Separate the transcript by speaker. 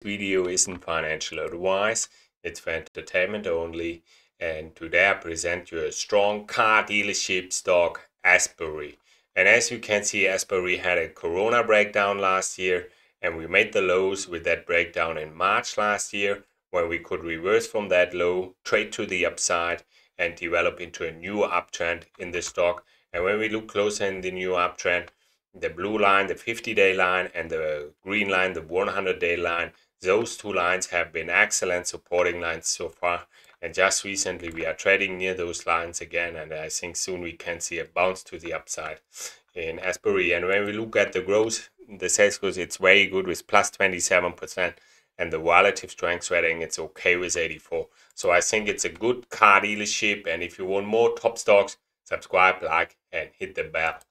Speaker 1: video isn't financial advice, it's for entertainment only. And today I present you a strong car dealership stock, Asbury. And as you can see, Asbury had a corona breakdown last year, and we made the lows with that breakdown in March last year, where we could reverse from that low, trade to the upside, and develop into a new uptrend in the stock. And when we look closer in the new uptrend, the blue line, the 50-day line, and the green line, the 100-day line, those two lines have been excellent supporting lines so far. And just recently we are trading near those lines again, and I think soon we can see a bounce to the upside in Asbury. And when we look at the growth, the sales growth, it's very good with plus 27%, and the relative strength rating, it's okay with 84. So I think it's a good car dealership, and if you want more top stocks, subscribe, like, and hit the bell.